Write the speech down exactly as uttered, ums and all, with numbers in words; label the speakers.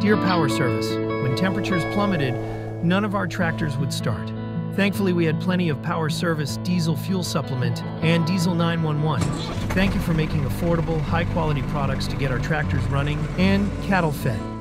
Speaker 1: Dear Power Service, when temperatures plummeted, none of our tractors would start. Thankfully, we had plenty of Power Service diesel fuel supplement and Diesel nine one one. Thank you for making affordable, high-quality products to get our tractors running and cattle fed.